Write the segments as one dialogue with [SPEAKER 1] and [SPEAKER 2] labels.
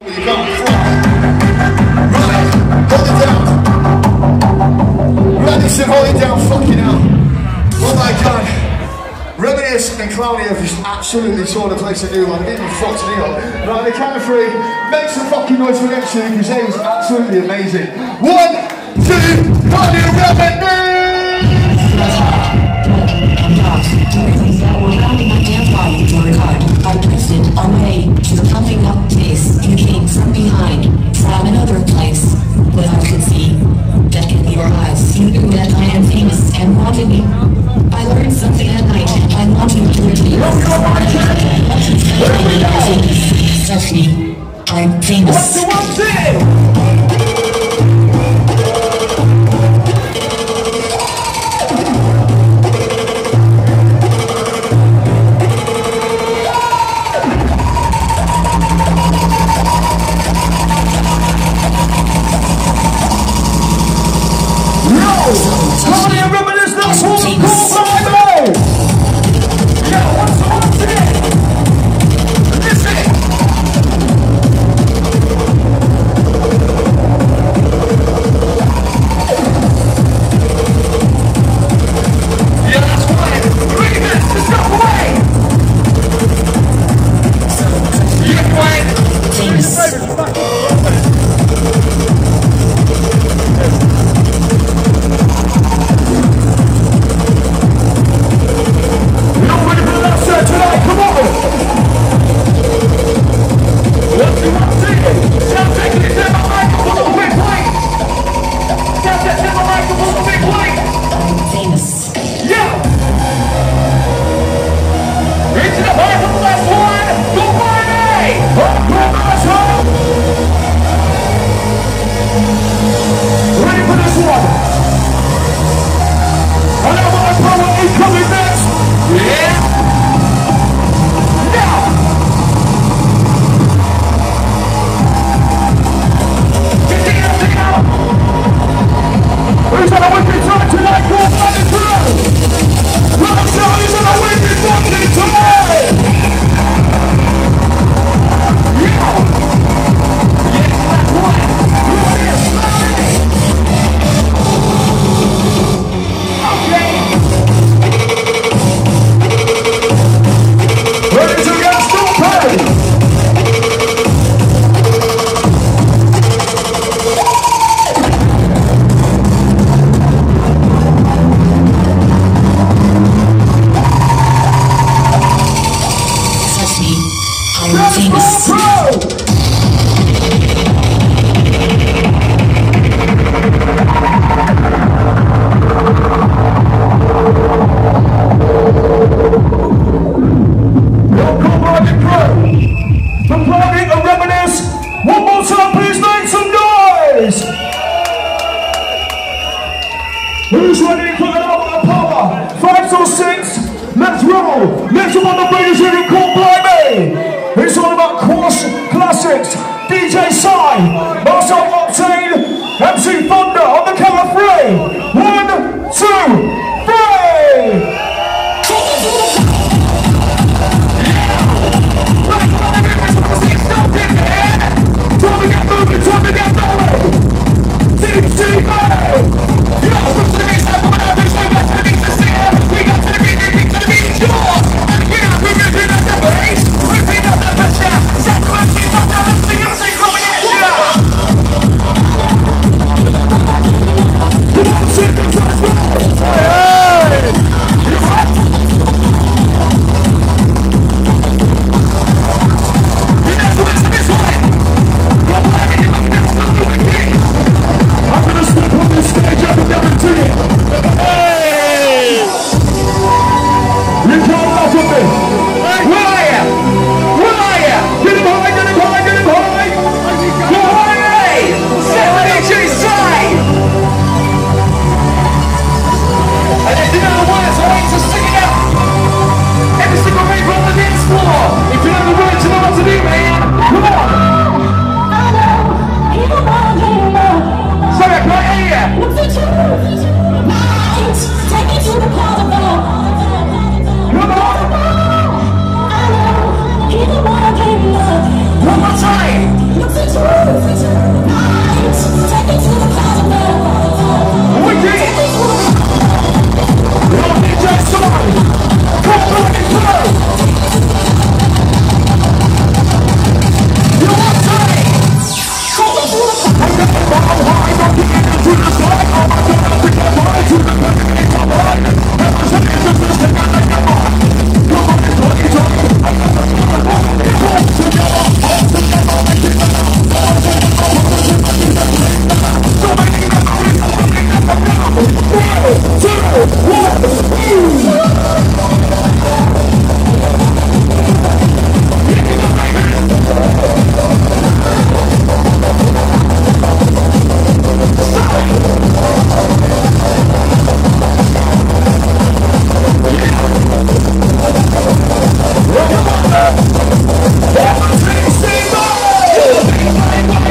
[SPEAKER 1] Where you going from? Right, hold it down. Radisson, hold it down, fucking hell. Oh my god. Reminisce and Clowny have just absolutely torn the place a new one. Even fucked me up. Right, on the count of three, make some fucking noise for them two because they was absolutely amazing. 1, 2, 1, Reminisce!
[SPEAKER 2] I twisted away to the pumping up bass. You came from behind, from another place. But I could see that in your eyes. You knew that I am famous and wanted me. I learned something at night and I wanted to reveal. Stephanie, I'm famous.
[SPEAKER 1] What's the
[SPEAKER 3] Who's ready for another power? 5 till 6, let's roll. Next up on the radio here in Call By Me. It's all about classics. DJ Sai, Marcel Octane, MC Thunder on the count of 3. 1, 2, 3. Yeah!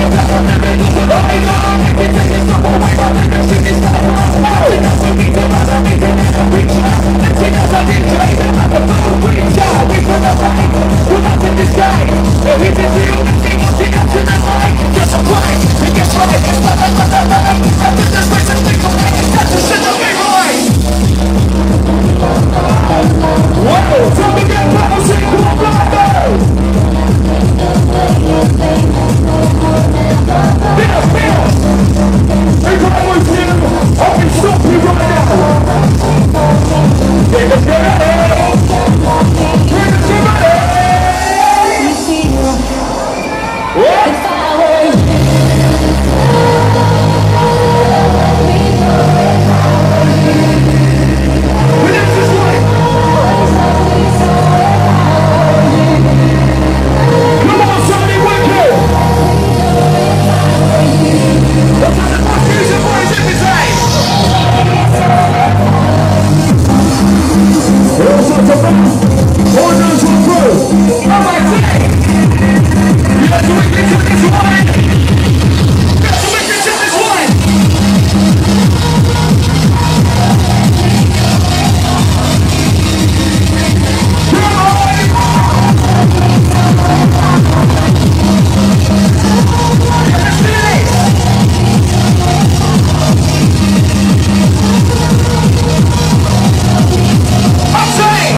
[SPEAKER 3] Let's do it this way.